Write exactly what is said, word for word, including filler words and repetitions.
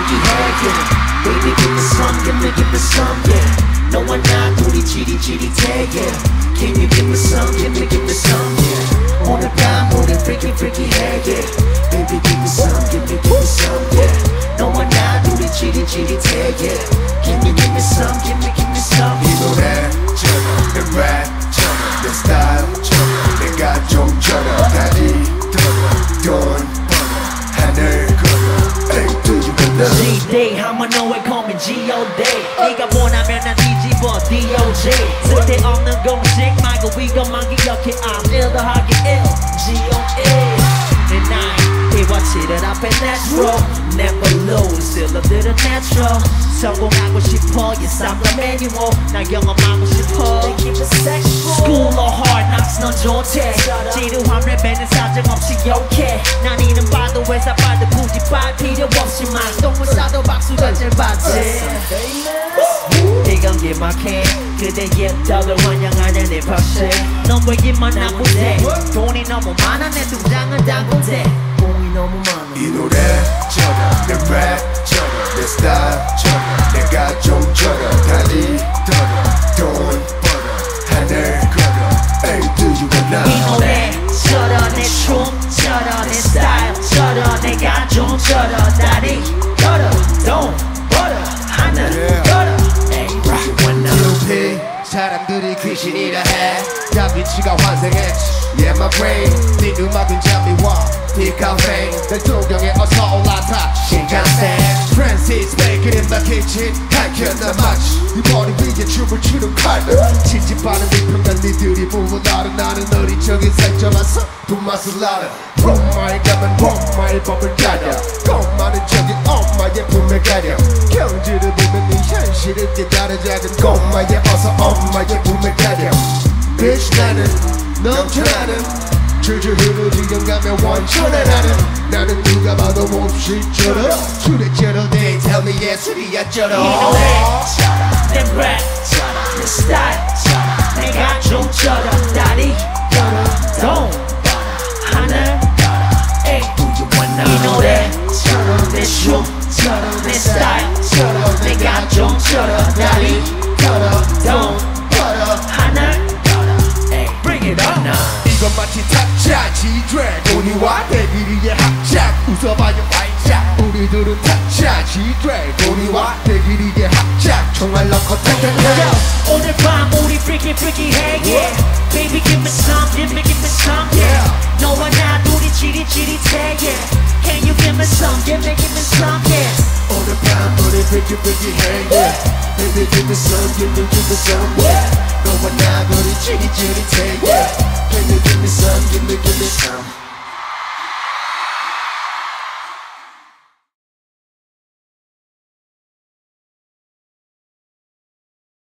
freaky hair, yeah. Baby give me some, give me, give me some, yeah. 너와 나 둘이 지리지릿해, yeah. Can you give me some, give me, give me some, yeah. 오늘 밤 우리 freaky freaky hair, yeah. Baby give me some, give me, give me some, yeah. 너와 나 둘이 지리지릿해, yeah. Can you give me some, give me, give me some. 이 노래처럼 내 랩처럼 내 스타일처럼 내가 좀처럼 다리 털어 돈 벌어 하늘 걸어 에이 do you wanna G-Day 한번 너의 고민 G-O-Day 네가 원하면 난 뒤집어 D-O-J 쓸데없는 공식 말고 이것만 기억해 I'm ill 더하기 ill G-O-A 내 나이와 칠을 앞에 natural Never lose still a little natural 성공하고 싶어 yes I'm the manual 나 경험하고 싶어 They keep it sexual School or hard knocks 넌 좋대 지루한 랩에는 사정없이 욕해 난 이름 봐도 회사 봐도 굳이 빨 필요 없지만 똥을 싸도 박수가 잘 받지 이건 기막해 그대의 덕을 환영하는 내 박씨 넌 왜 입만 아무데 돈이 너무 많아 내 등장은 다군데 돈이 너무 많아 이 노래처럼 내 랩처럼 내 스타일처럼 내가 좀처럼 다리 털어 돈 벌어 하늘 걸어 에이 do you wanna 이 노래처럼 내 춤처럼 내 스타일처럼 내가 좀처럼 다리 걸어 돈 벌어 하늘 걸어 에이 do you wanna 유피 사람들이 귀신이라 해 다빈치가 환생했지 Yeah my brain 네 음악은 잠이와 디카페인 내 동경에 어서 올라타 신간생 Francis bacon in the kitchen 한켠나 마치 네 머리 위에 춤을 추는 칼들 칠집하는 비평단 니들이 보고 나를 나는 어리적인 살쪄봤어 돈맛을 알아 롬마에 가면 롬마의 법을 가려 꼼마는 저기 엄마의 품에 가려 경지를 보면 네 현실을 깨달아 작은 꼬마에 어서 엄마의 품에 가려 Bitch 나는 넘쳐나는 줄줄 흐르지경 가면 원천에 나는 나는 누가 봐도 몹시 쩔어 술에 쩔어 They tell me 예술이야 쩔어 이 노래처럼 내 랩처럼 내 스타일처럼 내가 좀처럼 다리 걸어 돈 벌어 하늘 걸어 에이 do you wanna 이 노래처럼 내 춤처럼 내 스타일처럼 내가 좀처럼 다리 걸어 돈 벌어 하늘 걸어 에이 bring it on now 이건 마치 탁자 G-Dragon이와 대길이의 합작 웃어봐요 활짝 우리들은 탁자 G-Dragon이와 대길이의 합작 총알 넣고 탁탁탁 오늘 밤 우리 freaky freaky hey yeah Baby give me some, give me, give me some yeah 너와 나 둘이 지릿지릿해 yeah Can you give me some, give me, give me some yeah 오늘 밤 우리 freaky freaky hey yeah Baby give me some, give me, give me some yeah 너와 나 둘이 지릿지릿해 yeah Can you give me some, give me, give me some